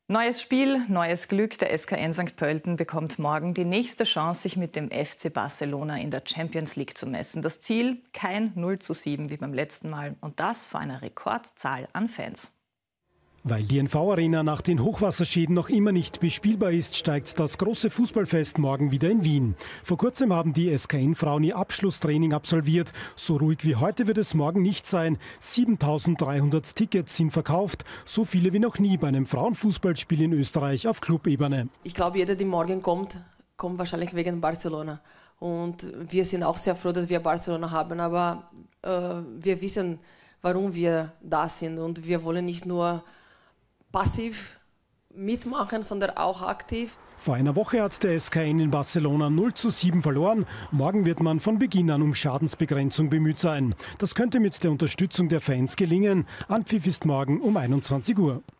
Neues Spiel, neues Glück. Der SKN St. Pölten bekommt morgen die nächste Chance, sich mit dem FC Barcelona in der Champions League zu messen. Das Ziel: kein 0:7 wie beim letzten Mal. Und das vor einer Rekordzahl an Fans. Weil die NV-Arena nach den Hochwasserschäden noch immer nicht bespielbar ist, steigt das große Fußballfest morgen wieder in Wien. Vor kurzem haben die SKN-Frauen ihr Abschlusstraining absolviert. So ruhig wie heute wird es morgen nicht sein. 7.300 Tickets sind verkauft, so viele wie noch nie bei einem Frauenfußballspiel in Österreich auf Clubebene. Ich glaube, jeder, der morgen kommt wahrscheinlich wegen Barcelona. Und wir sind auch sehr froh, dass wir Barcelona haben, aber wir wissen, warum wir da sind. Und wir wollen nicht nur passiv mitmachen, sondern auch aktiv. Vor einer Woche hat der SKN in Barcelona 0:7 verloren. Morgen wird man von Beginn an um Schadensbegrenzung bemüht sein. Das könnte mit der Unterstützung der Fans gelingen. Anpfiff ist morgen um 21 Uhr.